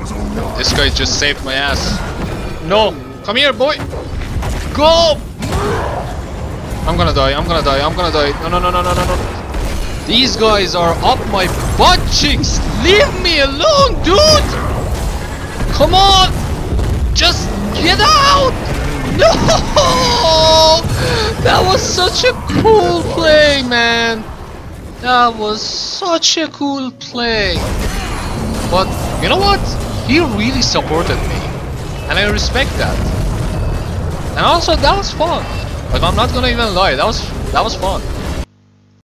This guy just saved my ass. No! Come here, boy! Go! I'm gonna die, I'm gonna die, I'm gonna die. No, no, no, no, no, no, no. These guys are up my butt cheeks. Leave me alone, dude! Come on! Just get out! No! That was such a cool play, man. That was such a cool play. But you know what? He really supported me, and I respect that. And also, that was fun. Like, I'm not gonna even lie, that was fun.